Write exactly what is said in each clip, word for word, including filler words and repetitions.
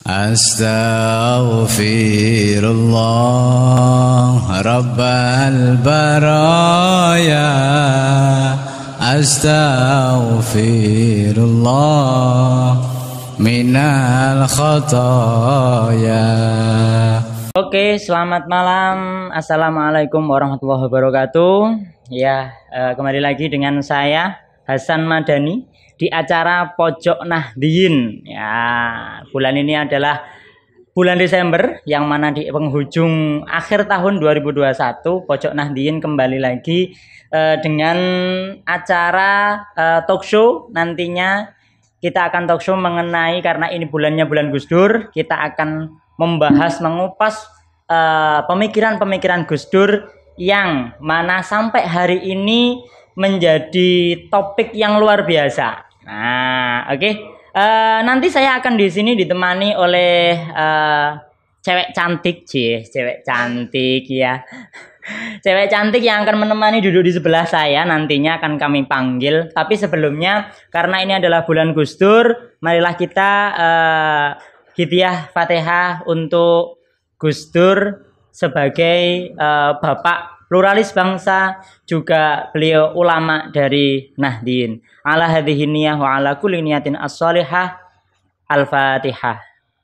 Astaghfirullah Rabbal baraya. Astaghfirullah minal khataya. Oke, selamat malam. Assalamualaikum warahmatullahi wabarakatuh. Ya, eh, kembali lagi dengan saya Hasan Madani di acara Pojok Nahdien. Ya, bulan ini adalah bulan Desember yang mana di penghujung akhir tahun dua ribu dua puluh satu Pojok Nahdien kembali lagi eh, dengan acara eh, talk show. Nantinya kita akan talk show mengenai, karena ini bulannya bulan Gus Dur, kita akan membahas, mengupas pemikiran-pemikiran uh, Gus Dur yang mana sampai hari ini menjadi topik yang luar biasa. Nah, oke. Okay. Uh, nanti saya akan di sini ditemani oleh uh, cewek cantik, cie, cewek cantik ya. Cewek cantik yang akan menemani duduk di sebelah saya, nantinya akan kami panggil. Tapi sebelumnya, karena ini adalah bulan Gus Dur, marilah kita uh, hidayah Fatihah untuk Gus Dur sebagai uh, Bapak pluralis bangsa, juga beliau ulama dari Nahdien. Ala hadhihi niyah wa ala kulli niyatin as-shalihah. Al-Fatihah.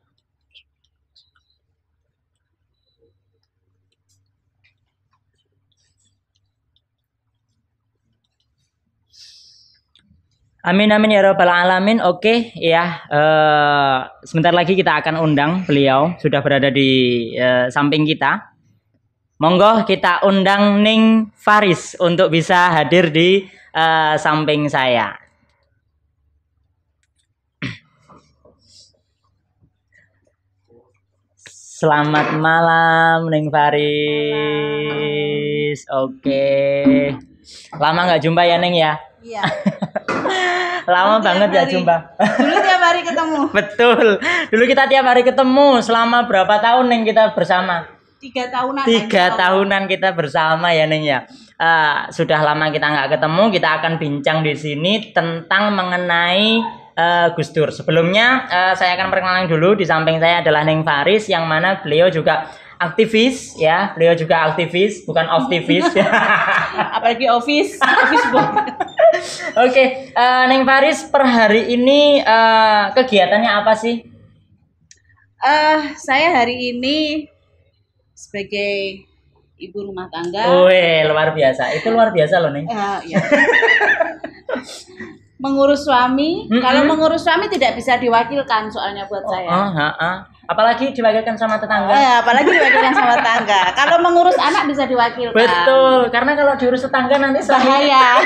Amin amin ya rabbal alamin. Oke ya, uh, sebentar lagi kita akan undang beliau, sudah berada di uh, samping kita. Monggo kita undang Ning Faris untuk bisa hadir di uh, samping saya. Selamat malam Ning Faris. Oke, lama nggak jumpa ya Ning ya? Iya. Lama oh, banget ya jumpa. Dulu tiap hari ketemu. Betul. Dulu kita tiap hari ketemu. Selama berapa tahun Neng kita bersama? Tiga tahunan. Tiga tahunan kita bersama ya Neng ya. Uh, sudah lama kita nggak ketemu. Kita akan bincang di sini tentang mengenai uh, Gus Dur. Sebelumnya uh, saya akan perkenalkan dulu. Di samping saya adalah Neng Faris, yang mana beliau juga aktivis ya. Beliau juga aktivis, bukan aktivis. Apalagi office, office boy. Oke, uh, Neng Faris, per hari ini uh, kegiatannya apa sih? Uh, saya hari ini sebagai ibu rumah tangga. Wih, luar biasa. Itu luar biasa loh, Neng. Uh, ya. Mengurus suami. Mm-hmm. Kalau mengurus suami tidak bisa diwakilkan soalnya buat saya. Oh, uh, uh. Apalagi diwakilkan sama tetangga. Eh, apalagi diwakilkan sama tetangga. Kalau mengurus anak bisa diwakilkan. Betul, karena kalau diurus tetangga nanti bahaya.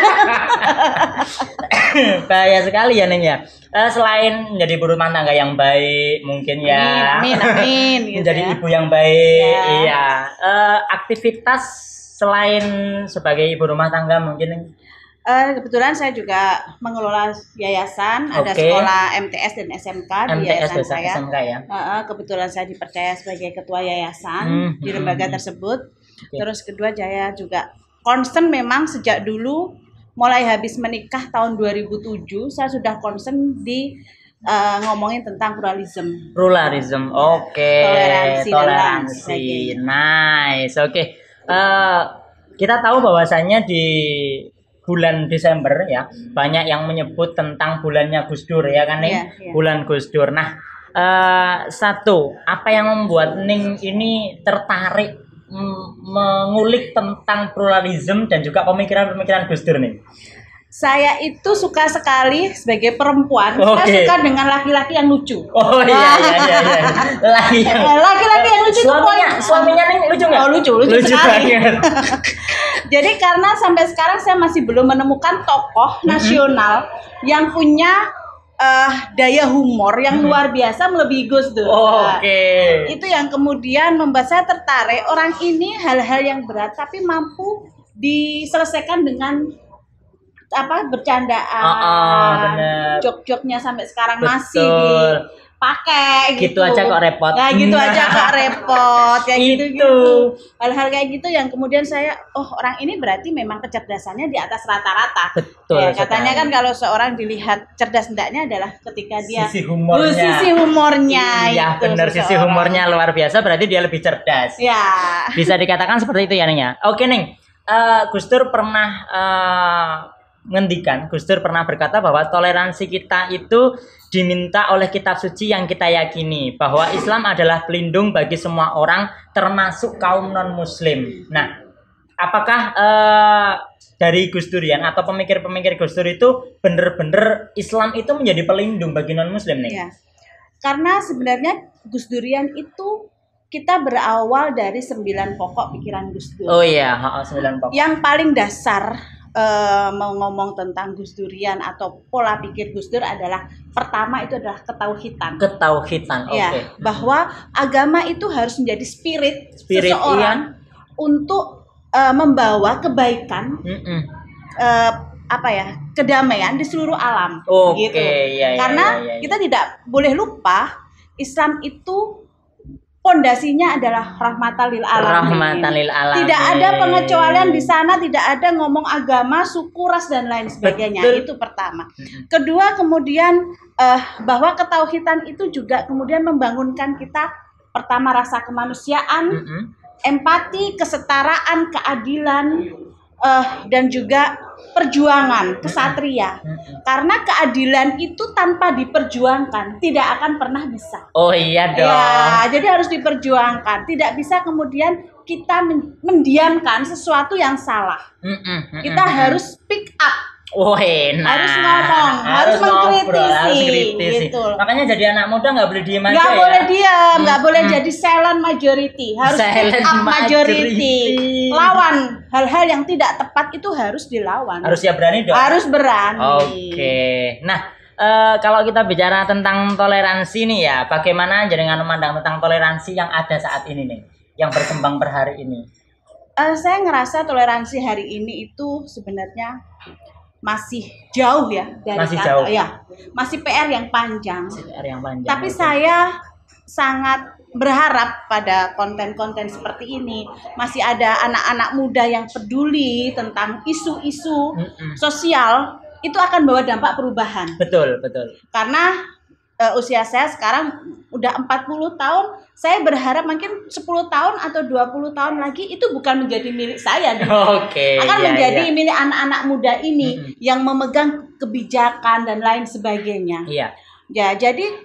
Bahaya sekali ya Neng ya. Uh, selain menjadi ibu rumah tangga yang baik, mungkin ya. Amin, amin. Gitu menjadi ya. ibu yang baik, ya. Iya. Uh, aktivitas selain sebagai ibu rumah tangga mungkin. Uh, kebetulan saya juga mengelola yayasan, okay. Ada sekolah M T S dan S M K di yayasan saya. S M K ya. Uh, kebetulan saya dipercaya sebagai ketua yayasan hmm, di lembaga hmm, tersebut. Okay. Terus kedua, saya juga concern memang sejak dulu, mulai habis menikah tahun dua ribu tujuh, saya sudah concern di uh, ngomongin tentang pluralisme. Pluralisme, oke. Okay. Toleransi, toleransi, nice, oke. Okay. Uh, kita tahu bahwasannya di bulan Desember ya, banyak yang menyebut tentang bulannya Gus Dur ya kan Ning? Yeah, yeah. Bulan Gus Dur. Nah, uh, satu, apa yang membuat Ning ini tertarik mm, mengulik tentang pluralisme dan juga pemikiran-pemikiran Gus Dur nih? Saya itu suka sekali sebagai perempuan, okay. Saya suka dengan laki-laki yang lucu. Oh iya iya iya. iya. Laki yang laki-laki yang lucu. Suaminya, itu suaminya Ning lucu nggak? Oh lucu, lucu, lucu sekali. Jadi karena sampai sekarang saya masih belum menemukan tokoh mm-hmm. nasional yang punya uh, daya humor yang mm-hmm. luar biasa melebihi Gus Dur. Oh, Oke. Okay. Itu yang kemudian membuat saya tertarik. Orang ini hal-hal yang berat tapi mampu diselesaikan dengan apa bercandaan, oh, oh, jok-joknya sampai sekarang Betul. masih di pakai gitu. Gitu aja kok repot. Nah, gitu aja kok repot kayak Itu. gitu-gitu. Hal-hal kayak gitu yang kemudian saya oh orang ini berarti memang kecerdasannya di atas rata-rata. Betul. Ya, katanya sekali. kan kalau seorang dilihat cerdas tidaknya adalah ketika dia Sisi humornya. Oh, sisi humornya Iya, itu benar sisi seseorang. humornya luar biasa berarti dia lebih cerdas. Ya. Bisa dikatakan seperti itu ya Neng ya. Oke Neng, uh, Gus Dur pernah uh, ngendikan, Gus Dur pernah berkata bahwa toleransi kita itu diminta oleh kitab suci yang kita yakini bahwa Islam adalah pelindung bagi semua orang termasuk kaum non muslim. Nah, apakah uh, dari Gus Durian atau pemikir-pemikir Gus Dur itu benar-benar Islam itu menjadi pelindung bagi non muslim nih? Ya. Karena sebenarnya Gus Durian itu kita berawal dari sembilan pokok pikiran Gus Dur. Oh iya, sembilan pokok. Yang paling dasar Uh, mau ngomong tentang Gus Durian atau pola pikir Gus Dur adalah pertama itu adalah ketauhidan. Ketauhidan, oke. Ya, okay. Bahwa agama itu harus menjadi spirit, spirit seseorang iya. untuk uh, membawa kebaikan, uh, apa ya, kedamaian di seluruh alam. Oke, okay, gitu. ya, ya, Karena ya, ya, ya. kita tidak boleh lupa Islam itu pondasinya adalah rahmatan lil alamin. Rahmatan lil alamin. Tidak ada pengecualian di sana, tidak ada ngomong agama, suku, ras dan lain sebagainya. Betul. Itu pertama. Kedua, kemudian uh, bahwa ketauhidan itu juga kemudian membangunkan kita pertama rasa kemanusiaan, mm-hmm. empati, kesetaraan, keadilan uh, dan juga perjuangan kesatria. Mm-hmm. Karena keadilan itu tanpa diperjuangkan tidak akan pernah bisa. Oh iya dong. Ya, jadi harus diperjuangkan. Tidak bisa kemudian kita mendiamkan sesuatu yang salah. Mm-hmm. Kita mm-hmm. harus speak up. Oh enak. Harus ngomong, harus, harus mengkritisi, harus kritisi. Gitu. Makanya jadi anak muda nggak boleh diem aja Nggak ya. boleh diam, nggak hmm. boleh jadi silent majority, harus silent speak up majority. majority. Lawan hal-hal yang tidak tepat itu harus dilawan. Harus ya berani dong. Harus berani. Oke. Okay. Nah, uh, kalau kita bicara tentang toleransi nih ya, bagaimana dengan memandang tentang toleransi yang ada saat ini nih, yang berkembang per hari ini? Uh, saya ngerasa toleransi hari ini itu sebenarnya masih jauh ya dari masih kata, jauh ya masih P R yang panjang. P R yang panjang. Tapi okay. saya sangat berharap pada konten-konten seperti ini masih ada anak-anak muda yang peduli tentang isu-isu Mm-mm. sosial, itu akan bawa dampak perubahan. Betul, betul. Karena uh, usia saya sekarang udah empat puluh tahun, saya berharap mungkin sepuluh tahun atau dua puluh tahun lagi itu bukan menjadi milik saya. Oke. Okay, akan ya, menjadi ya. milik anak-anak muda ini mm-hmm. yang memegang kebijakan dan lain sebagainya. Iya. Ya, jadi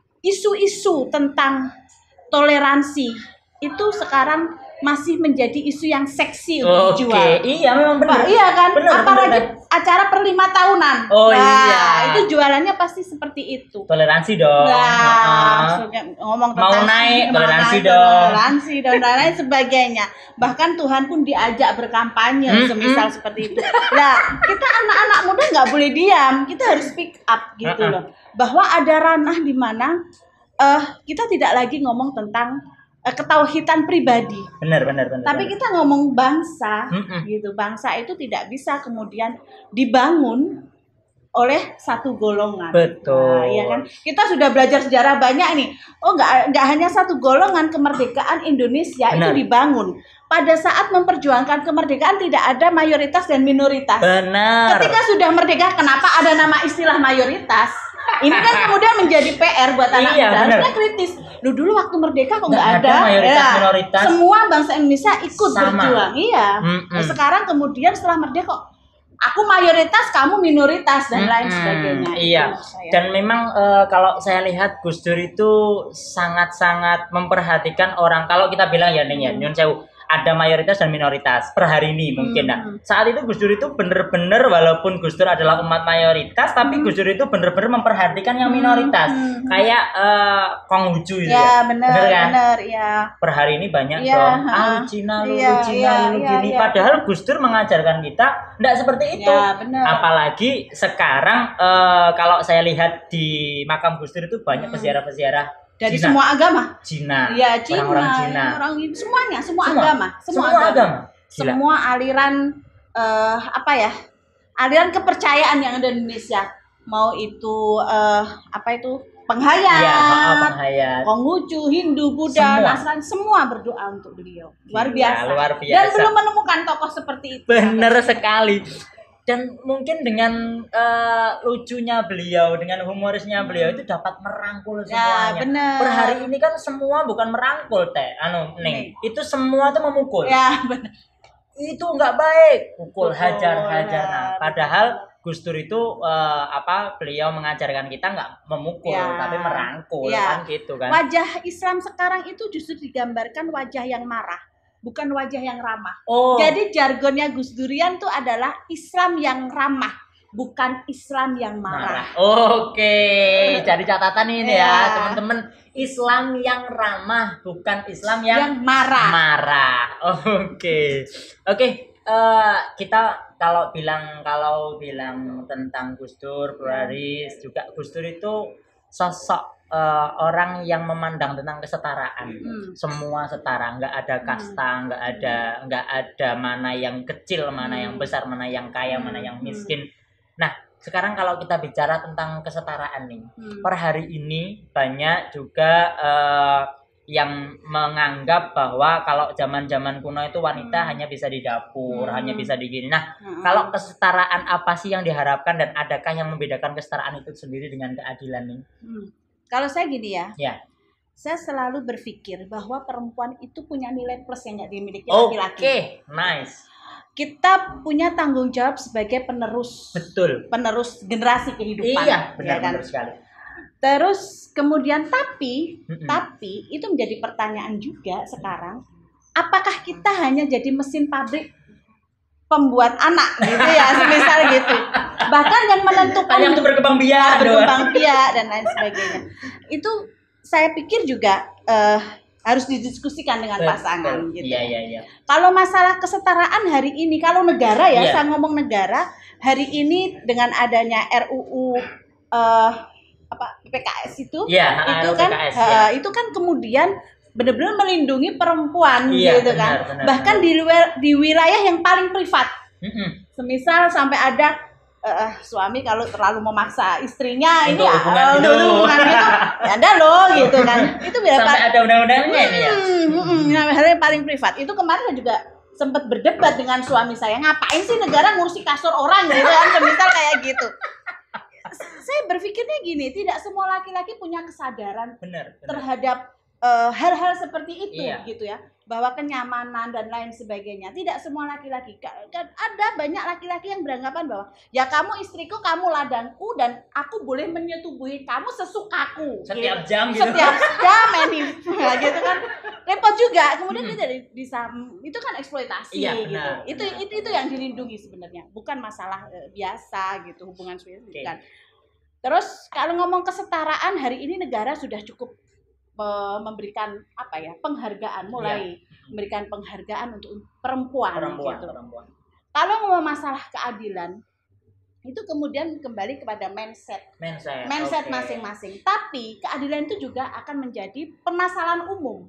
isu-isu tentang toleransi itu sekarang masih menjadi isu yang seksi untuk okay. dijual. Iya, memang benar. Bah, iya kan? Benar, apalagi benar. acara per lima tahunan. Oh nah, iya. itu jualannya pasti seperti itu. Toleransi dong. Nah, uh-huh. ngomong tentang mau naik, mau toleransi naik, dong. Toleransi dan lain sebagainya. Bahkan Tuhan pun diajak berkampanye, hmm, semisal hmm. seperti itu. Nah, kita anak-anak muda nggak boleh diam. Kita harus speak up gitu uh-huh. loh. Bahwa ada ranah di mana uh, kita tidak lagi ngomong tentang ketauhidan pribadi. Benar, benar, benar. Tapi benar. kita ngomong bangsa, Mm-mm. gitu. Bangsa itu tidak bisa kemudian dibangun oleh satu golongan. Betul. Nah, iya kan? Kita sudah belajar sejarah banyak nih. Oh, nggak nggak hanya satu golongan kemerdekaan Indonesia benar. Itu dibangun. Pada saat memperjuangkan kemerdekaan tidak ada mayoritas dan minoritas. Benar. Ketika sudah merdeka, kenapa ada nama istilah mayoritas? Ini kan kemudian menjadi P R buat anak iya, muda. Benar. Harusnya kritis. Lu dulu waktu merdeka kok nggak ada, ada mayoritas ya, minoritas. Semua bangsa Indonesia ikut sama. Berjuang. Iya. Mm-mm. Sekarang kemudian setelah merdeka kok aku mayoritas, kamu minoritas dan mm-mm. lain sebagainya. Iya. Dan memang e, kalau saya lihat Gus Dur itu sangat-sangat memperhatikan orang. Kalau kita bilang ya nih ya, nyun sewu, ada mayoritas dan minoritas per hari ini mungkin nah. Hmm. Saat itu Gus Dur itu bener-bener walaupun Gus Dur adalah umat mayoritas tapi hmm. Gus Dur itu bener-bener memperhatikan yang minoritas. Hmm. Kayak uh, Konghucu itu ya. Ya bener, bener kan? Bener, ya. Per hari ini banyak ya, dong. Ha. Ah lu Cina, lu ya, Cina, ya, lu ya, gini. Ya. Padahal Gus Dur mengajarkan kita enggak seperti itu. Ya, bener. Apalagi sekarang uh, kalau saya lihat di makam Gus Dur itu banyak hmm. peziarah-peziarah dari Cina. semua agama. Cina. Ya, Cina. Orang-orang Cina. Orang semuanya, semua, semua agama, semua, semua agama. agama. Gila. Semua aliran uh, apa ya? Aliran kepercayaan yang ada di Indonesia. Mau itu uh, apa itu? penghayat, ya, penghayat, Konghucu, Hindu, Buddha, Nasrani semua berdoa untuk beliau. Luar biasa. Ya, luar biasa. Dan belum menemukan tokoh seperti itu. Benar sekali. Dan mungkin dengan uh, lucunya beliau, dengan humorisnya beliau itu dapat merangkul semuanya. Ya, bener. Per hari ini kan semua bukan merangkul teh, anu Neng. Itu semua tuh memukul. Ya, benar. Itu nggak baik, pukul, hajar, hajar. Nah, padahal Gus Dur itu uh, apa? Beliau mengajarkan kita nggak memukul, ya, tapi merangkul, ya, kan gitu kan. Wajah Islam sekarang itu justru digambarkan wajah yang marah, bukan wajah yang ramah. Oh. Jadi jargonnya Gus Durian tuh adalah Islam yang ramah, bukan Islam yang marah. marah. Oke, jadi catatan ini ya, ya teman-teman. Islam yang ramah, bukan Islam yang, yang marah. Marah. Oke, oke. Uh, kita kalau bilang kalau bilang tentang Gus Dur, Bro Haris, juga Gus Dur itu sosok uh, orang yang memandang tentang kesetaraan. Hmm. Semua setara, nggak ada kasta, hmm. nggak ada nggak ada mana yang kecil, mana hmm. yang besar, mana yang kaya, hmm. mana yang miskin. Nah, sekarang kalau kita bicara tentang kesetaraan nih, hmm. per hari ini banyak juga uh, yang menganggap bahwa kalau zaman-zaman kuno itu wanita hmm. hanya bisa di dapur, hmm. hanya bisa di gini. Nah, hmm. kalau kesetaraan apa sih yang diharapkan dan adakah yang membedakan kesetaraan itu sendiri dengan keadilan nih? Hmm. Kalau saya gini ya, ya, saya selalu berpikir bahwa perempuan itu punya nilai plus yang nggak dimiliki okay. laki-laki. Oke, nice. Kita punya tanggung jawab sebagai penerus, betul, penerus generasi kehidupan. Iya, benar, ya kan? benar sekali. Terus kemudian tapi, mm-mm. tapi itu menjadi pertanyaan juga sekarang, apakah kita hanya jadi mesin pabrik pembuat anak gitu ya, semisal gitu. Bahkan yang menentukan yang itu berkembang biak, berkembang biak dan lain sebagainya. Itu saya pikir juga uh, harus didiskusikan dengan pasangan gitu. Iya, iya, iya. Kalau masalah kesetaraan hari ini, kalau negara ya, yeah. saya ngomong negara, hari ini dengan adanya R U U uh, apa P K S itu, yeah, itu uh, kan P K S, uh, yeah. itu kan kemudian benar-benar melindungi perempuan yeah, gitu benar, kan. benar, Bahkan benar. di luar di wilayah yang paling privat. Mm-hmm. Semisal sampai ada Uh, suami kalau terlalu memaksa istrinya untuk ini hubungan ya, itu, hubungan itu ya ada loh gitu kan. Itu biar sampai ada undang-undangnya hmm, ini ya. Hmm, hmm, hal yang paling privat. Itu kemarin juga sempat berdebat dengan suami saya, ngapain sih negara ngurusi kasur orang gitu kan, semisal kayak gitu. Saya berpikirnya gini, tidak semua laki-laki punya kesadaran benar, benar. terhadap uh, hal-hal seperti itu, iya. gitu ya, bahwa kenyamanan dan lain sebagainya. Tidak semua laki-laki, kan ada banyak laki-laki yang beranggapan bahwa ya kamu istriku, kamu ladangku, dan aku boleh menyetubuhi kamu sesukaku setiap gitu. jam gitu. Setiap jam ini gitu kan. Repot juga. Kemudian hmm. kita bisa itu kan eksploitasi iya, gitu. benar, itu benar. itu itu yang dilindungi sebenarnya, bukan masalah uh, biasa gitu, hubungan spesial okay. kan. Terus kalau ngomong kesetaraan, hari ini negara sudah cukup memberikan apa ya, penghargaan, mulai ya. memberikan penghargaan untuk perempuan, perempuan, gitu. perempuan. Kalau ngomong masalah keadilan, itu kemudian kembali kepada mindset, mindset, mindset okay. masing-masing. Tapi keadilan itu juga akan menjadi permasalahan umum.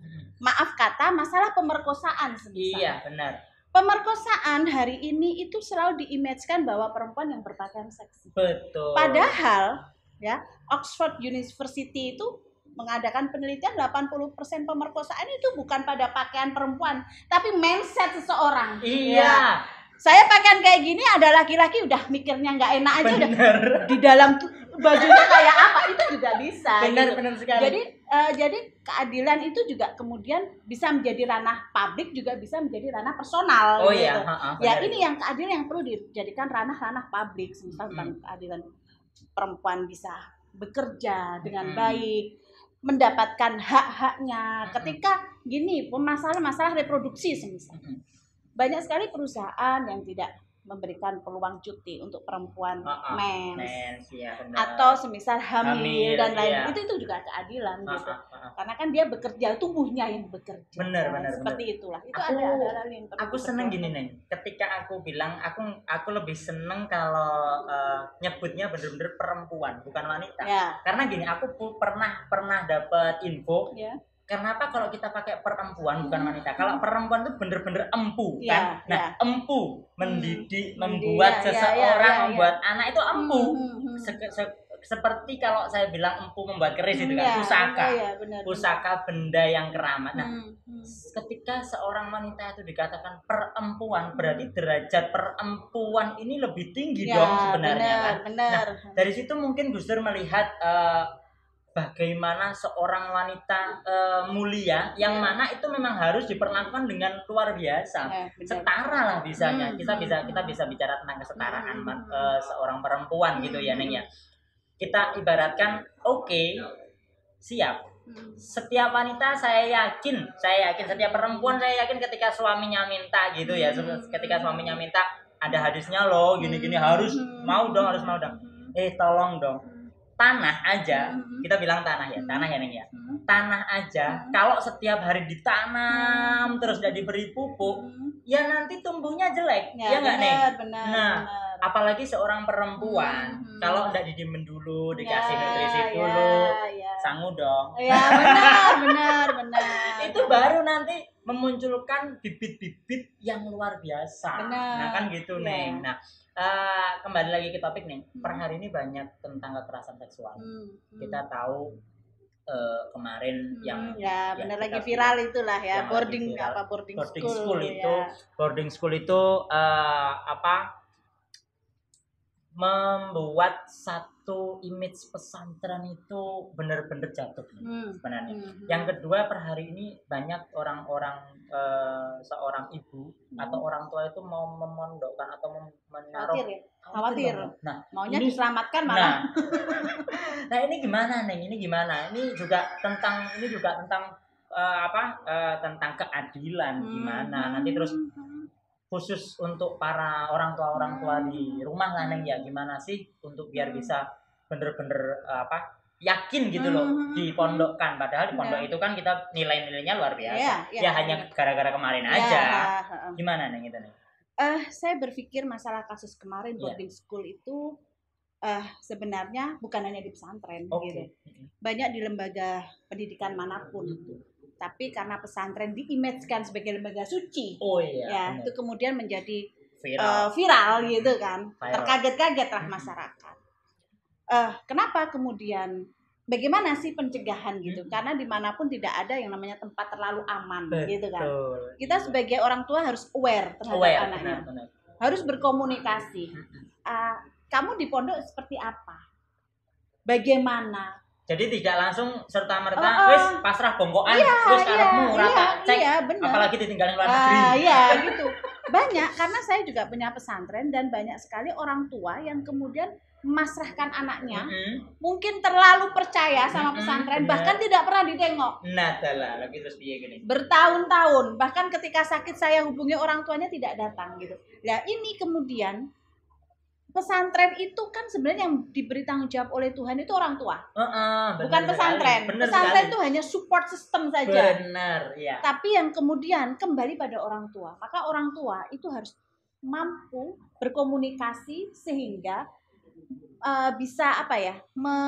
Maaf kata, masalah pemerkosaan semisal. Iya, benar. Pemerkosaan hari ini itu selalu diimajinkan bahwa perempuan yang berpakaian seksi. Betul. Padahal ya, Oxford University itu mengadakan penelitian delapan puluh persen pemerkosaan itu bukan pada pakaian perempuan, tapi mindset seseorang. Iya. Ya. Saya pakaian kayak gini, ada laki-laki udah mikirnya nggak enak aja. Bener. Udah di dalam bajunya kayak apa, itu juga bisa. Benar, gitu. benar sekali. Jadi uh, jadi keadilan itu juga kemudian bisa menjadi ranah publik, juga bisa menjadi ranah personal. Oh gitu. iya. Ha-ha, ya ini yang keadilan yang perlu dijadikan ranah-ranah publik, misalnya tentang hmm. keadilan perempuan bisa bekerja dengan hmm. baik, mendapatkan hak-haknya. Ketika gini, masalah-masalah reproduksi semisal. Banyak sekali perusahaan yang tidak memberikan peluang cuti untuk perempuan uh-uh. mens, mens ya, atau semisal hamil, hamil dan lain iya. itu itu juga keadilan uh-uh. gitu. Uh-uh. Karena kan dia bekerja, tubuhnya yang bekerja. Benar, benar, seperti benar. Itulah. Itu aku, ada ada yang aku seneng gini Neng. Ketika aku bilang aku aku lebih seneng kalau uh, nyebutnya bener-bener perempuan bukan wanita. Ya. Karena gini, aku pernah pernah dapat info. Ya. Kenapa kalau kita pakai perempuan bukan wanita? Kalau perempuan itu bener-bener empu ya, kan? Nah, ya. empu mendidik, hmm. membuat ya, seseorang, ya, ya, ya, membuat ya. anak itu empu. Hmm, hmm, hmm. Se- se- seperti kalau saya bilang empu membuat keris itu kan, pusaka, ya, benar, pusaka benar. benda yang keramat. Nah, hmm, hmm. ketika seorang wanita itu dikatakan perempuan, berarti derajat perempuan ini lebih tinggi ya, dong sebenarnya benar, kan. Benar. Nah, dari situ mungkin Gus Dur melihat uh, bagaimana seorang wanita uh, mulia yang ya. Mana itu memang harus diperlakukan dengan luar biasa, ya, setara lah bisanya. Hmm, kita bisa kita bisa bicara tentang kesetaraan hmm, uh, seorang perempuan hmm, gitu ya, Neng ya. Kita ibaratkan, oke, okay, siap. Hmm. Setiap wanita saya yakin, saya yakin setiap perempuan saya yakin ketika suaminya minta gitu ya, hmm. ketika suaminya minta ada hadisnya loh, gini-gini harus mau dong, harus mau dong. Eh tolong dong. Tanah aja, hmm. kita bilang tanah ya, tanah ya Neng ya. Hmm. Tanah aja, hmm. kalau setiap hari ditanam hmm. terus tidak diberi pupuk, hmm. ya nanti tumbuhnya jelek, ya nggak Neng? Benar, nah, benar. Apalagi seorang perempuan, hmm. kalau tidak didimin dulu, dikasih ya, nutrisi dulu, ya, ya. sangu dong. Ya benar, benar, benar. Itu baru nanti memunculkan bibit-bibit yang luar biasa. Benar. Nah kan gitu ya. Neng. Nah. Uh, kembali lagi ke topik nih, hmm. per hari ini banyak tentang kekerasan seksual. Hmm. Hmm. Kita tahu uh, kemarin hmm. yang ya benar lagi viral itulah ya, boarding viral, apa boarding, boarding school, school ya. itu boarding school itu uh, apa membuat satu image pesantren itu benar-benar jatuh hmm. sebenarnya. Hmm. Yang kedua, per hari ini banyak orang-orang uh, seorang ibu hmm. atau orang tua itu mau memondokkan atau menaruh khawatir, ya? khawatir. Nah, maunya ini, diselamatkan malah. Nah, nah ini gimana Neng? Ini gimana? Ini juga tentang ini juga tentang uh, apa? Uh, tentang keadilan hmm. gimana? Nanti terus khusus untuk para orang tua orang tua di rumah lah Neng ya, gimana sih untuk biar bisa bener-bener apa yakin gitu loh dipondokkan, padahal di pondok yeah. itu kan kita nilai-nilainya luar biasa yeah, yeah, ya hanya yeah. gara-gara kemarin yeah, aja uh, uh. gimana Neng itu Neng? Uh, saya berpikir masalah kasus kemarin boarding yeah. school itu uh, sebenarnya bukan hanya di pesantren okay. gitu, banyak di lembaga pendidikan manapun itu. Tapi karena pesantren diimage-kan sebagai lembaga suci, oh iya, ya bener. Itu kemudian menjadi viral, uh, viral gitu kan, viral. Terkaget-kaget lah masyarakat. Uh, kenapa kemudian? Bagaimana sih pencegahan gitu? Hmm. Karena dimanapun tidak ada yang namanya tempat terlalu aman, betul. Gitu kan. Kita sebagai orang tua harus aware terhadap aware, anaknya, benar, benar. Harus berkomunikasi. Uh, kamu di pondok seperti apa? Bagaimana? Jadi tidak langsung serta merta, oh, oh. wis pasrah bongkoan, iya, wis karepmu iya, rata cek, iya, apalagi ditinggalin luar negeri. Uh, iya gitu. Banyak, karena saya juga punya pesantren dan banyak sekali orang tua yang kemudian memasrahkan anaknya, mm-hmm. mungkin terlalu percaya sama mm-hmm, pesantren, bener. Bahkan tidak pernah ditengok. Nah, lah, lagi terus piye gini. Bertahun-tahun, bahkan ketika sakit saya hubungi orang tuanya tidak datang gitu. Nah ini kemudian pesantren itu kan sebenarnya yang diberi tanggung jawab oleh Tuhan itu orang tua, uh, uh, bukan pesantren. Pesantren itu hanya support system saja. Benar, ya. Tapi yang kemudian kembali pada orang tua, maka orang tua itu harus mampu berkomunikasi sehingga uh, bisa apa ya, me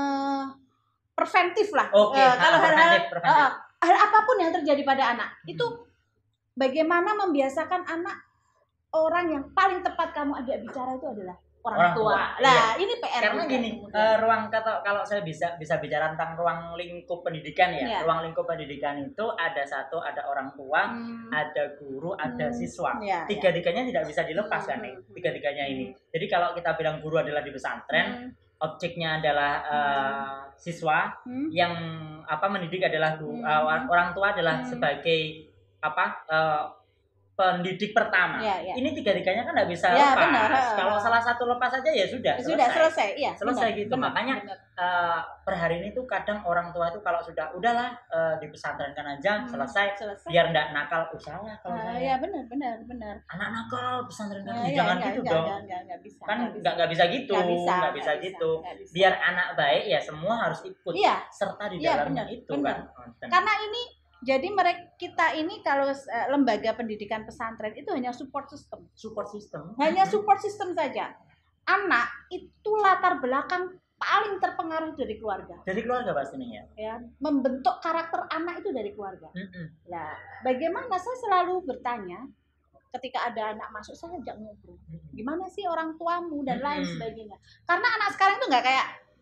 preventif lah. Okay, uh, kalau hal-hal uh, hal apapun yang terjadi pada anak hmm. itu bagaimana membiasakan anak, orang yang paling tepat kamu ajak bicara itu adalah orang, orang tua. tua. Nah, iya. Ini P R. Karena gini, uh, ruang kata kalau saya bisa bisa bicara tentang ruang lingkup pendidikan ya. Yeah. Ruang lingkup pendidikan itu ada satu, ada orang tua, hmm. ada guru, ada hmm. siswa. Yeah, Tiga-tiganya yeah. tidak bisa dilepas kan nih. Hmm. Tiga-tiganya hmm. ini. Jadi kalau kita bilang guru adalah di pesantren, hmm. objeknya adalah uh, siswa, hmm. yang apa mendidik adalah guru, hmm. uh, orang tua adalah hmm. sebagai apa? Uh, pendidik pertama. Ya, ya. Ini tiga-tiganya kan nggak bisa ya, lepas. Benar. Kalau salah satu lepas aja ya sudah. Sudah selesai, iya. Selesai benar, gitu. Benar, Makanya benar. Uh, per hari ini tuh kadang orang tua itu kalau sudah udahlah uh, dipesantrenkan aja hmm, selesai, selesai, biar nggak nakal usaha kalau uh, ya benar benar benar. Anak nakal pesantrenkan, uh, jangan ya, gitu enggak, dong. Enggak, enggak, enggak bisa, kan nggak nggak bisa gitu, nggak bisa, nggak bisa bisa gitu. Nggak bisa. Biar anak baik ya semua harus ikut ya. serta di ya, dalamnya benar, itu benar. kan. Karena ini jadi mereka kita ini kalau uh, lembaga pendidikan pesantren itu hanya support system, support system, hanya support system saja. Anak itu latar belakang paling terpengaruh dari keluarga. Dari keluarga pastinya ya. Ya, membentuk karakter anak itu dari keluarga. Mm-hmm. Nah, bagaimana saya selalu bertanya ketika ada anak masuk saya ajak ngobrol. Gimana sih orang tuamu dan mm-hmm. lain sebagainya. Karena anak sekarang itu nggak kayak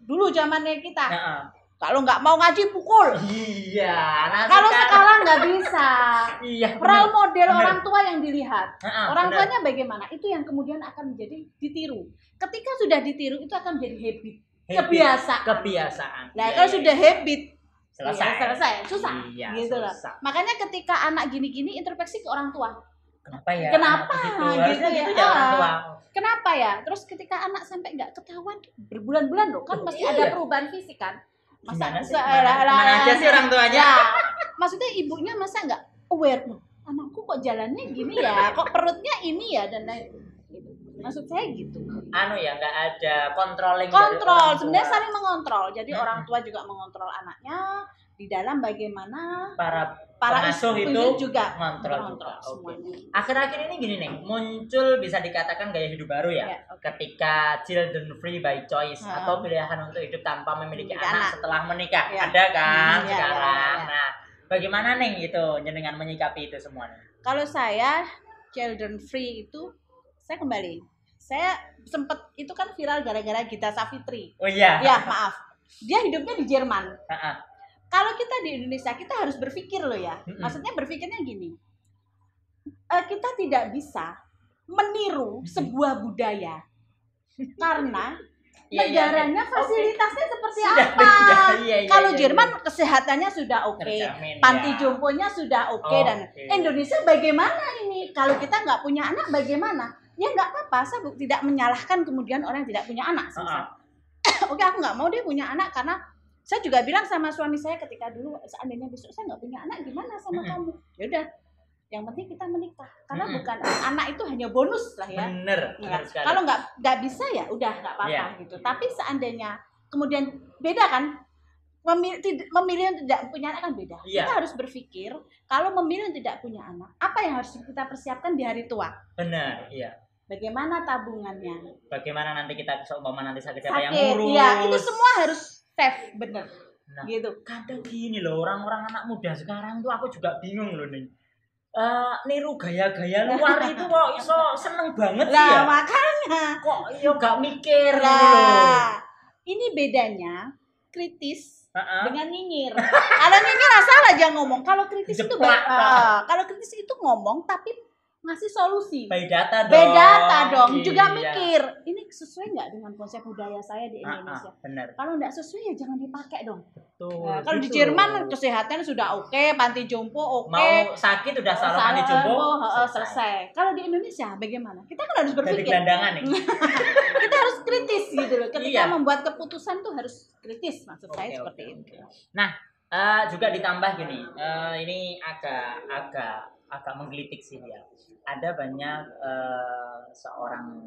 dulu zamannya kita. Nah, kalau nggak mau ngaji pukul. Iya. Kalau sekarang nggak bisa. Iya. Role model bener. orang tua yang dilihat. Nah, orang bener. tuanya bagaimana? Itu yang kemudian akan menjadi ditiru. Ketika sudah ditiru itu akan menjadi habit, habit. kebiasaan. Kebiasaan. Nah, kalau sudah habit selesai. Ya, selesai, susah. Iya, gitu loh. susah. Makanya ketika anak gini-gini introspeksi ke orang tua. Kenapa ya? Kenapa? Gitu, gitu ya. gitu ya orang tua. Kenapa ya? Terus ketika anak sampai nggak ketahuan berbulan-bulan loh, kan oh, pasti iya. ada perubahan fisik kan? Masa Gimana sih? Mana, mana aja sih orang tuanya? Ya, maksudnya ibunya masa nggak aware loh, anakku kok jalannya gini ya, kok perutnya ini ya dan lain. Gitu. Maksud saya gitu. Anu ya, nggak ada controlling. Kontrol, sebenarnya saling mengontrol. Jadi hmm. orang tua juga mengontrol anaknya di dalam bagaimana para para pengasuh itu juga ngontrol juga. Okay. Akhir-akhir ini gini nih, muncul bisa dikatakan gaya hidup baru ya, ya okay. ketika children free by choice hmm. atau pilihan untuk hidup tanpa memiliki anak, anak setelah menikah, ya. Ada kan hmm, sekarang. Ya, ya, ya. Nah, bagaimana nih itu jenengan menyikapi itu semuanya? Kalau saya children free itu, saya kembali, saya sempet itu kan viral gara-gara Gita Savitri. Oh iya. Ya maaf, dia hidupnya di Jerman. Uh-uh. Kalau kita di Indonesia, kita harus berpikir loh ya. Mm-mm. Maksudnya berpikirnya gini, uh, kita tidak bisa meniru mm-hmm. sebuah budaya karena ya, negaranya ya, fasilitasnya okay. seperti sudah apa. Ya, ya, Kalau ya, Jerman ya. kesehatannya sudah oke, okay. panti ya. jomponya sudah oke okay, oh, dan okay. Indonesia bagaimana ini? Kalau kita nggak punya anak bagaimana? Ya nggak apa-apa, saya tidak menyalahkan kemudian orang yang tidak punya anak. Uh-huh. Oke, aku nggak mau dia punya anak karena saya juga bilang sama suami saya ketika dulu seandainya besok saya nggak punya anak gimana sama mm-hmm. kamu? Ya udah, yang penting kita menikah karena mm-hmm. bukan anak itu hanya bonus lah ya. Bener. Ya. Kalau nggak nggak bisa ya udah nggak apa-apa yeah. gitu. Tapi seandainya kemudian beda kan, memilih, memilih yang tidak punya anak kan beda. Yeah. Kita harus berpikir kalau memilih yang tidak punya anak, apa yang harus kita persiapkan di hari tua? Benar, iya. Bagaimana tabungannya? Bagaimana nanti kita bisa umpama nanti sakit siapa yang ngurus? Iya, itu semua harus safe, bener. Nah, gitu. Kadang gini loh, orang-orang anak muda sekarang tuh aku juga bingung loh nih. Uh, niru gaya-gaya luar itu kok iso seneng banget sih ya. Lah makanya. Kok yo gak mikir lah, gitu loh. Ini bedanya kritis uh-uh. dengan nyinyir. Kalau nyinyir asal aja ngomong. Kalau kritis itu uh, kalau kritis itu ngomong tapi ngasih solusi. By data dong. By data dong. Iya. Juga mikir, ini sesuai nggak dengan konsep budaya saya di Indonesia? Ah, ah, benar. Kalau nggak sesuai ya jangan dipakai dong. Betul. Nah, kalau betul. di Jerman kesehatan sudah oke, okay, panti jompo oke. Okay. Mau sakit udah salah panti jompo. Oh, selesai. selesai. Kalau di Indonesia bagaimana? Kita kan harus berpikir. Dari gelandangan nih. Kita harus kritis gitu loh. Ketika iya. membuat keputusan tuh harus kritis. Maksud okay, saya okay, seperti okay. itu. Nah, uh, juga ditambah gini. Uh, ini agak agak agak menggelitik sih ya. Ada banyak uh, seorang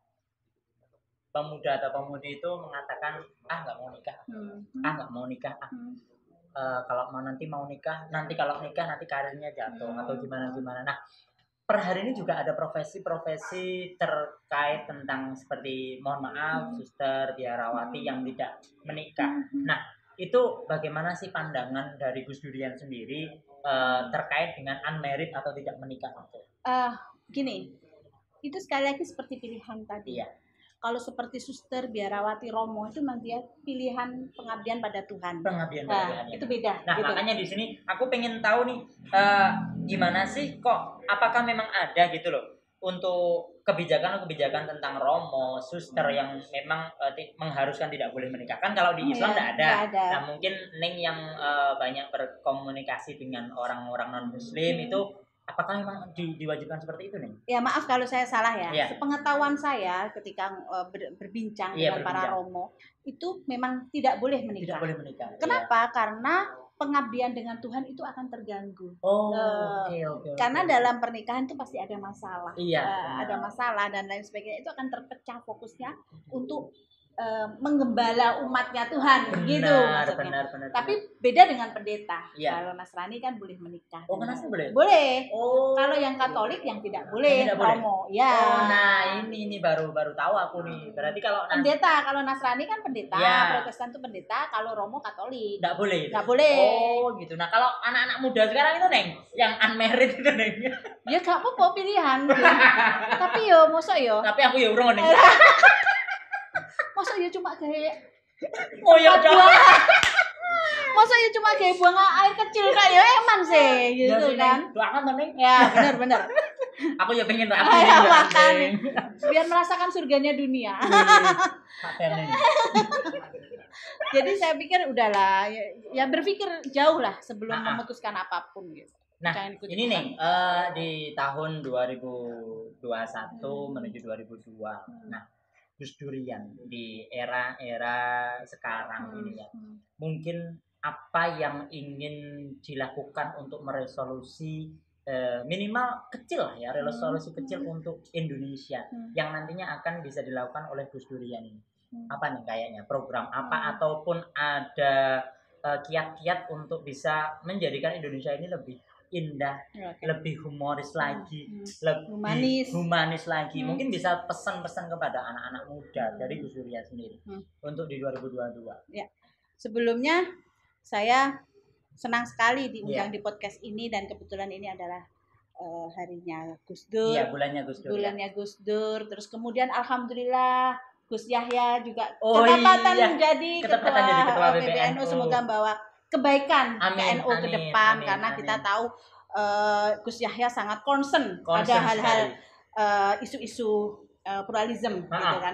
pemuda atau pemudi itu mengatakan ah nggak mau nikah, hmm. ah nggak mau nikah, ah hmm. uh, kalau mau nanti mau nikah, nanti kalau nikah nanti karirnya jatuh hmm. atau gimana gimana. Nah per hari ini juga ada profesi-profesi terkait tentang seperti mohon maaf hmm. suster, biarawati yang tidak menikah. Hmm. Nah itu bagaimana sih pandangan dari Gus Durian sendiri uh, terkait dengan unmarried atau tidak menikah itu? Uh, gini, itu sekali lagi seperti pilihan tadi ya. Kalau seperti suster, biarawati, romo itu memang dia pilihan pengabdian pada Tuhan. Pengabdian pada nah, Tuhan. Ya. Itu beda. Nah gitu. Makanya di sini aku pengen tahu nih uh, gimana sih kok apakah memang ada gitu loh untuk kebijakan-kebijakan tentang romo, suster hmm. yang memang uh, t- mengharuskan tidak boleh menikah. Kan kalau di Islam tidak ya, ada. ada. Nah mungkin Neng yang uh, banyak berkomunikasi dengan orang-orang non-muslim hmm. itu apakah memang di, diwajibkan seperti itu Neng? Ya maaf kalau saya salah ya. ya. Sepengetahuan saya ketika uh, ber, berbincang ya, dengan berbincang. para romo itu memang tidak boleh menikah. Tidak boleh menikah. Kenapa? Ya. Karena pengabdian dengan Tuhan itu akan terganggu. Oh, uh, okay, okay, karena okay. dalam pernikahan itu pasti ada masalah, iya, uh, ada masalah dan lain sebagainya. Itu akan terpecah fokusnya untuk uh, menggembala umatnya Tuhan, benar, gitu maksudnya. Benar, benar, Tapi benar. beda dengan pendeta. Iya. Kalau Nasrani kan boleh menikah. Oh, Nasrani boleh? Boleh. Oh. Kalau yang Katolik yang tidak boleh. Tidak boleh. Romo, ya. Oh, nah ini ini baru baru tahu aku nih. Berarti kalau pendeta, kalau Nasrani kan pendeta, ya. Protestan itu pendeta, kalau Romo Katolik. Tidak boleh. Tidak boleh. Oh, gitu. Nah, kalau anak-anak muda sekarang itu, Neng, yang unmarried itu, Neng. Ya gak apa-apa pilihan. Tapi yo mosok yo. Tapi aku ya urung, Neng. Mosok yo cuma kayak Oh ya dong. Masa ya cuma kayak buang air kecil kayak eman sih gitu kan. Doakan to Ning. Ya, benar benar. Aku ya pengen rapi ya, makan biar merasakan surganya dunia. Jadi saya pikir udahlah ya, ya berpikir jauh lah sebelum nah, memutuskan apapun gitu. Nah, ini nih uh, di tahun dua ribu dua puluh satu hmm. menuju dua ribu dua. Hmm. Nah, Gus Durian di era-era sekarang hmm. ini ya. Hmm. Mungkin apa yang ingin dilakukan untuk meresolusi eh, minimal kecil lah ya, resolusi hmm. kecil untuk Indonesia hmm. yang nantinya akan bisa dilakukan oleh Gus Durian ini. Hmm. Apa nih kayaknya program apa hmm. ataupun ada eh, kiat-kiat untuk bisa menjadikan Indonesia ini lebih indah, okay. lebih humoris lagi, hmm. lebih humanis, humanis lagi. Hmm. Mungkin bisa pesan-pesan kepada anak-anak muda dari Gus Durian sendiri hmm. untuk di dua ribu dua puluh dua. Ya. Sebelumnya saya senang sekali diundang yeah. di podcast ini dan kebetulan ini adalah uh, harinya Gus Dur. Iya, bulannya Gus Dur. Bulannya ya. Gus Dur. Terus kemudian alhamdulillah Gus Yahya juga oh, ketepatan iya. menjadi ketua, jadi ketua P B N U. Semoga membawa kebaikan amin, P B N U amin, ke depan amin, karena amin. Kita tahu uh, Gus Yahya sangat concern, concern pada hal-hal uh, isu-isu uh, pluralisme gitu kan.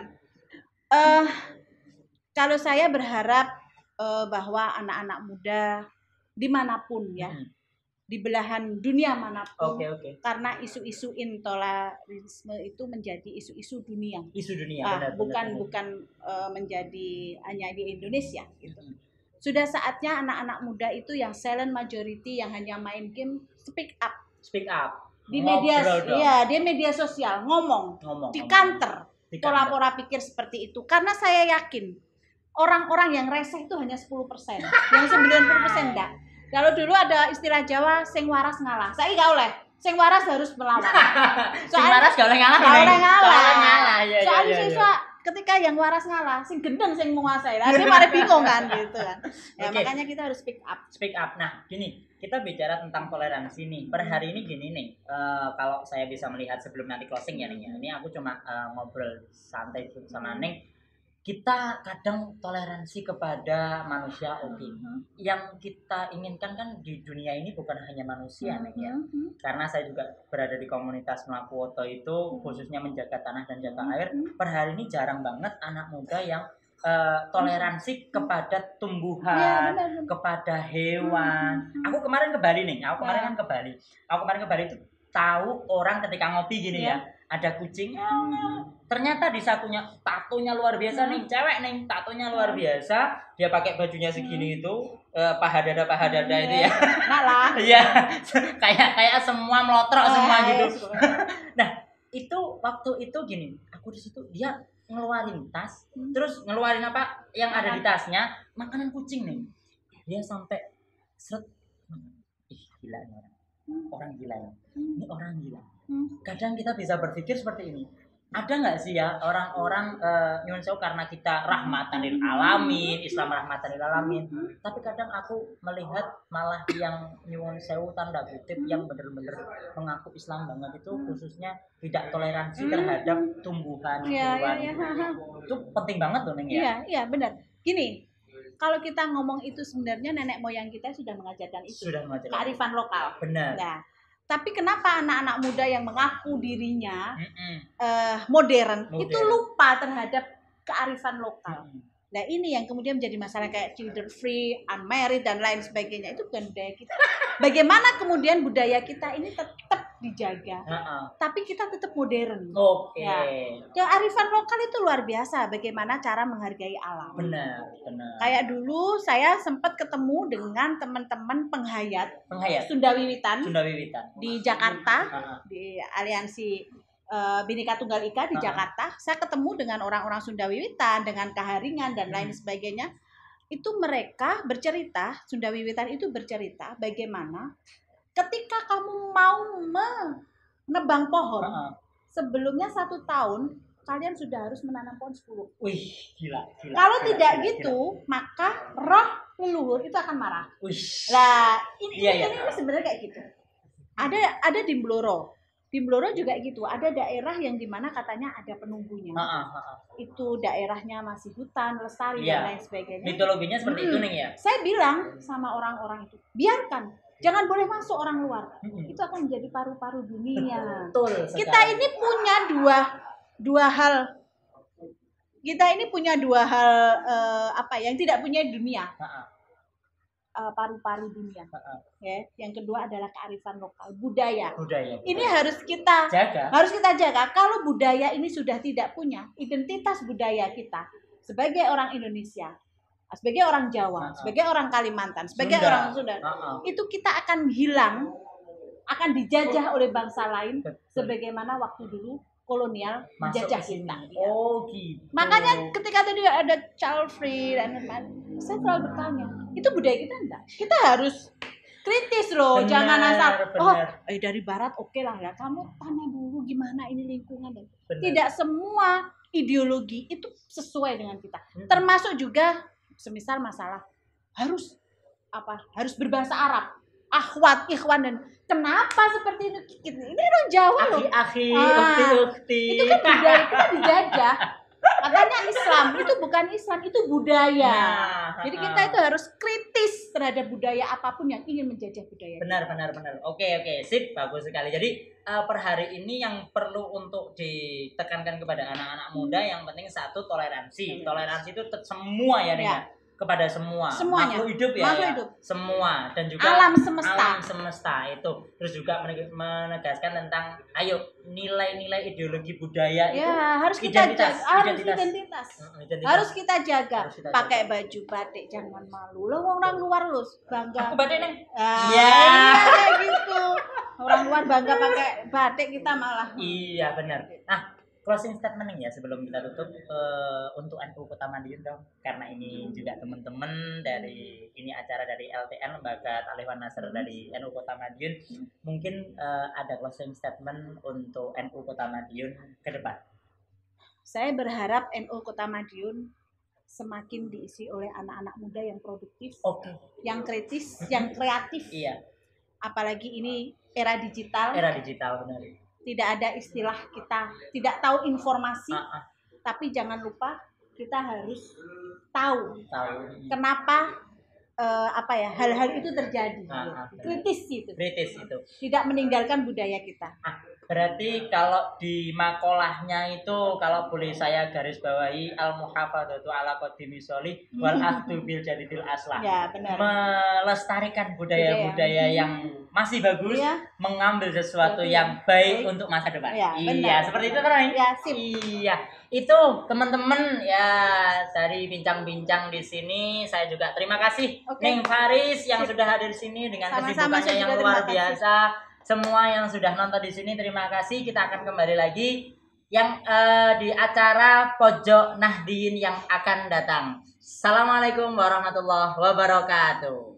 Uh, kalau saya berharap uh, bahwa anak-anak muda dimanapun ya, hmm. di belahan dunia manapun, okay, okay. karena isu-isu intoleransi itu menjadi isu-isu dunia. Isu dunia, uh, benar, bukan benar, bukan uh, menjadi hanya di Indonesia gitu. Hmm. Sudah saatnya anak-anak muda itu yang silent majority yang hanya main game speak up, speak up di media, iya di media sosial ngomong, ngomong di counter, pola-pola pikir seperti itu. Karena saya yakin orang-orang yang reseh itu hanya sepuluh persen, yang sembilan puluh persen enggak. Kalau dulu ada istilah Jawa sing waras ngalah, saya enggak oleh. Sing waras harus melawan. Sing waras enggak oleh ngalah. Enggak oleh ngalah. ngalah. Ya, Soalnya ya, ya, siswa ketika yang waras ngalah, sing gendeng sing menguasai. Nah, dia malah bingung kan gitu kan. Ya okay. Makanya kita harus speak up. Speak up. Nah, gini, kita bicara tentang toleransi nih. Per hari ini gini nih, uh, kalau saya bisa melihat sebelum nanti closing ya nih ya. Ini aku cuma uh, ngobrol santai sama Neng. Kita kadang toleransi kepada manusia oke. Okay. Uh-huh. Yang kita inginkan kan di dunia ini bukan hanya manusia uh-huh. nih ya. Uh-huh. Karena saya juga berada di komunitas Melaku Oto itu uh-huh. khususnya menjaga tanah dan jaga uh-huh. air. Per hari ini jarang banget anak muda yang uh, toleransi uh-huh. kepada tumbuhan, ya, kepada hewan. Uh-huh. Aku kemarin ke Bali nih. Aku kemarin uh-huh. kan ke Bali. Aku kemarin ke Bali itu tahu orang ketika ngopi gini yeah. ya. Ada kucing, hmm. ternyata di sakunya tatonya luar biasa hmm. nih, cewek nih, tatonya luar biasa, dia pakai bajunya segini hmm. itu, uh, paha dada paha dada hmm. itu ya, malah, iya, kayak kayak semua melotrok oh, semua gitu. Nah itu waktu itu gini, aku di situ dia ngeluarin tas, hmm. terus ngeluarin apa yang ada di tasnya, makanan kucing nih, dia sampai seret, ih gila ini orang, hmm. orang gila ini, hmm. ini orang gila. Hmm. Kadang kita bisa berpikir seperti ini. Ada nggak sih ya orang-orang uh, nyuwun sewu karena kita rahmatan lil alamin, Islam rahmatan lil alamin. Hmm. Tapi kadang aku melihat malah yang nyuwun sewu tanda kutip yang benar-benar mengaku Islam banget itu khususnya tidak toleransi terhadap tumbuhan ya, hewan. Ya, ya. Itu penting banget loh Neng ya. Iya, iya benar. Gini, kalau kita ngomong itu sebenarnya nenek moyang kita sudah mengajarkan itu. Sudah mengajarkan. Kearifan lokal. Benar. Nah, tapi kenapa anak-anak muda yang mengaku dirinya uh, modern, modern itu lupa terhadap kearifan lokal? Mm-mm. Nah ini yang kemudian menjadi masalah kayak children free, unmarried dan lain sebagainya. Itu bukan budaya kita. Bagaimana kemudian budaya kita ini tetap dijaga, uh-uh. tapi kita tetap modern. Oke. Okay. Ya, kearifan lokal itu luar biasa. Bagaimana cara menghargai alam. Benar, benar. Kayak dulu saya sempat ketemu dengan teman-teman penghayat, penghayat. Sunda Wiwitan, Sunda Wiwitan di Jakarta, uh-huh. di aliansi uh, Bhinneka Tunggal Ika di uh-huh. Jakarta. Saya ketemu dengan orang-orang Sunda Wiwitan, dengan Kaharingan dan hmm. lain sebagainya. Itu mereka bercerita, Sunda Wiwitan itu bercerita bagaimana ketika kamu mau menebang pohon, uh-huh. sebelumnya satu tahun kalian sudah harus menanam pohon sepuluh. Wih, gila, gila. Kalau gila, tidak gila, gitu, gila. maka roh leluhur itu akan marah. Wih. Lah, ini iya, ini, iya. ini sebenarnya kayak gitu. Ada ada di Blora. Di Di Blora juga gitu, ada daerah yang dimana katanya ada penunggunya. Ha, ha, ha. Itu daerahnya masih hutan, lestari ya. Dan lain sebagainya. Mitologinya seperti hmm. itu nih ya. Saya bilang sama orang-orang itu, biarkan, jangan boleh masuk orang luar. Hmm. Itu akan menjadi paru-paru dunia. Betul. Kita ini punya dua dua hal. Kita ini punya dua hal uh, apa yang tidak punya dunia. Ha, ha. Uh, paru-paru dunia, uh-uh. ya. Yang kedua adalah kearifan lokal, budaya. Budaya. Ini budaya. harus kita jaga. Harus kita jaga. Kalau budaya ini sudah tidak punya identitas budaya kita sebagai orang Indonesia, sebagai orang Jawa, uh-uh. sebagai orang Kalimantan, sebagai Sunda. orang Sunda, uh-uh. itu kita akan hilang, akan dijajah oleh bangsa lain, betul. Sebagaimana waktu dulu kolonial menjajah kita. Oh gitu. Makanya ketika tadi ada child free dan lain-lain, saya selalu bertanya, itu budaya kita enggak? Kita harus kritis loh, benar, jangan asal benar. oh eh dari barat oke okay lah ya, kamu tanya dulu gimana ini lingkungan dan benar. Tidak semua ideologi itu sesuai dengan kita. Hmm. Termasuk juga semisal masalah harus apa? Harus berbahasa Arab. Akhwat, ikhwan dan kenapa seperti itu? Ini orang Jawa loh. Akhi, ukti, ukti. Itu kan budaya kita dijajah. Katanya Islam, itu bukan Islam, itu budaya. Nah, jadi kita itu harus kritis terhadap budaya apapun yang ingin menjajah budaya. Benar, benar, benar. Oke, oke, sip, bagus sekali. Jadi uh, per hari ini yang perlu untuk ditekankan kepada anak-anak muda yang penting satu toleransi. Toleransi itu semua ya, Ria. Ya. Kepada semua semuanya. makhluk hidup ya, makhluk ya. hidup. Semua dan juga alam semesta alam semesta itu terus juga menegaskan tentang ayo nilai-nilai ideologi budaya ya, itu harus kita identitas, jaga, harus identitas. Identitas. identitas harus kita jaga harus kita pakai jaga. Baju batik jangan malu lo orang luar lo bangga aku batik nih ah, ya iya gitu orang luar bangga pakai batik kita malah iya benar. Nah closing statement ya sebelum kita tutup uh, untuk N U Kota Madiun dong, karena ini juga teman-teman dari ini acara dari L T N Lembaga Ta'lim Wan Nasr dari N U Kota Madiun, mungkin uh, ada closing statement untuk N U Kota Madiun ke depan. Saya berharap N U Kota Madiun semakin diisi oleh anak-anak muda yang produktif, okay. yang kritis, yang kreatif. Iya. Apalagi ini era digital. Era digital benar. Tidak ada istilah kita tidak tahu informasi, uh-uh. tapi jangan lupa kita harus tahu, tahu. kenapa uh, apa ya hal-hal itu terjadi. Uh-uh. Kritis itu. Kritis itu. Tidak meninggalkan budaya kita. Ah, berarti kalau di makolahnya itu kalau boleh saya garis bawahi al-muhafadzatu ala qadimi sholih wal ahdu bil jadidil aslah. Ya, benar. Melestarikan budaya-budaya yang masih bagus, ya. Mengambil sesuatu ya, yang baik, baik untuk masa depan. Ya, iya, seperti itu kan? Ya, sip. Iya. Itu teman-teman ya dari bincang-bincang di sini saya juga terima kasih okay. Neng Faris yang sip. Sudah hadir di sini dengan sama-sama kesibukannya yang luar biasa. Semua yang sudah nonton di sini terima kasih. Kita akan kembali lagi yang uh, di acara Pojok Nahdien yang akan datang. Assalamualaikum warahmatullahi wabarakatuh.